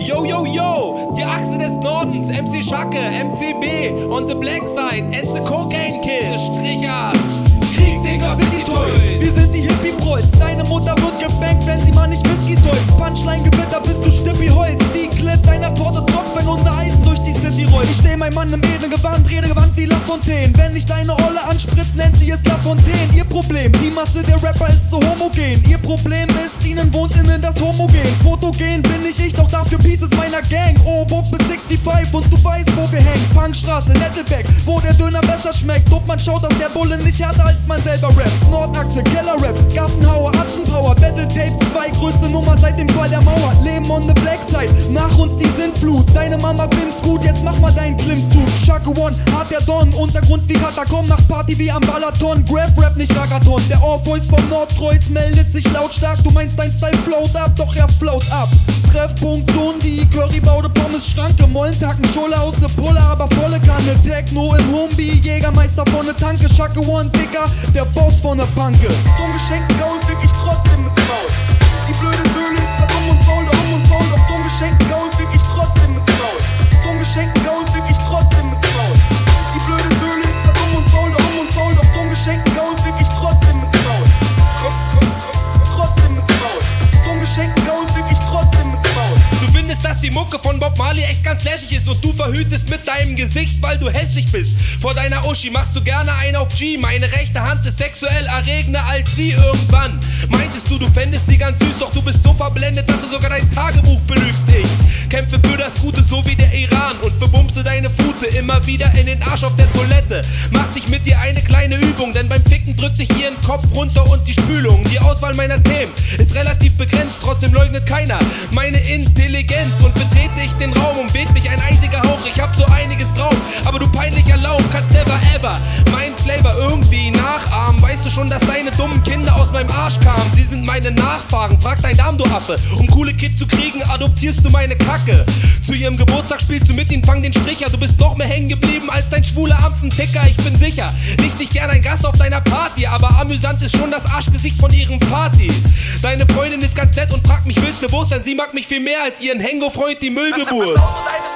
Yo, yo, yo, die Achse des Nordens, MC Schacke, MCB, on the black side, and the cocaine kill, Strichers, Krieg, Digga, wie die Toys. Wir sind die Hippie-Prolls, deine Mutter wird gebankt, wenn sie mal nicht Whisky säuft. Punchline-Gewitter, bist du Stippi-Holz, die Clip deiner Torte tropft, wenn unser Eisen durch die City rollt. Ich steh mein Mann im edlen Gewand, Redegewandt wie Lafontaine. Wenn ich deine Olle anspritz, nennt sie es Lafontaine. Ihr Problem, die Masse der Rapper ist so homogen. Ihr Problem ist, ihnen wohnt innen das Homogen. Fotogen bin ich, doch dafür Pieces meiner Gang. Oh, Book bis 65 und du weißt, wo wir hängen. Punkstraße, Nettelbeck, wo der Döner besser schmeckt. Ob man schaut, dass der Bulle nicht härter als man selber rappt. Nordachse, Kellerrap, Gassenhauer, Atzenpower, Battletape, 2 größte Nummer seit dem Fall der Mauer. Leben on the black side, nach uns die Sintflut. Deine Mama bimst gut, jetzt mach mal deinen Klimmzug. Schacke One, hart der Don, Untergrund wie Katakomben, macht Party wie am Balaton. Graph-Rap, nicht Ragaton, der Orpheus vom Nordkreuz meldet sich lautstark. Du meinst dein Style float ab, doch er float ab. Treffpunkt Zone, die Currybaude, Pommes, Schranke, Mollentacken, Scholle aus der Pulle, aber volle Kanne. Techno im Humbi, Jägermeister von der Tanke. Schacke One, Dicker, der Boss von der Panke. So ein geschenkten Gaul fick ich trotzdem ins Maul. Die blöde Döle ist zwar dumm und faul, doch so ein geschenkten Gaul fick ich trotzdem ins Maul. So ein geschenkten Gaul fick ich trotzdem ins Maul. Die blöde Döle ist zwar dumm und faul, doch so ein geschenkten Gaul fick ich trotzdem ins Maul. Trotzdem ins Maul. So ein geschenkten Gaul fick ich trotzdem ins Maul. Du findest, dass die Mucke von Bob Marley echt ganz lässig ist und du verhütest mit deinem Gesicht, weil du hässlich bist. Vor deiner Uschi machst du gerne einen auf G. Meine rechte Hand ist sexuell erregender als sie irgendwann. Meintest du fändest sie ganz süß, doch du bist so verblendet, dass du sogar dein Tagebuch belügst. Ich kämpfe für das Gute, so wie der Iran, und bebumse deine Pfote immer wieder in den Arsch auf der Toilette. Mach dich mit dir eine kleine Übung, denn beim Ficken drückt dich ihren Kopf runter und die Spülung. Die Auswahl meiner Themen ist relativ begrenzt, trotzdem leugnet keiner meine Intelligenz und betrete ich den Raum, umweht mich ein einziger Hauch. Ich hab so einiges drauf, aber du peinlicher Lauch kannst never ever mein Flavor irgendwie nachahmen. Weißt du schon, dass deine dummen Kinder aus meinem Arsch kamen? Sie sind meine Nachfahren, frag dein Darm, du Affe. Um coole Kids zu kriegen, adoptierst du meine Kacke. Zu ihrem Geburtstag spielst du mit ihnen, fang den Stricher. Du bist noch mehr hängen geblieben als dein schwuler Ampfenticker. Ich bin sicher, nicht gern ein Gast auf deiner Party, aber amüsant ist schon das Arschgesicht von ihrem Vati. Deine Freundin ist ganz nett und fragt mich, willst du Wurst? Denn sie mag mich viel mehr als ihren Hengo-Freund, die Müllgeburt.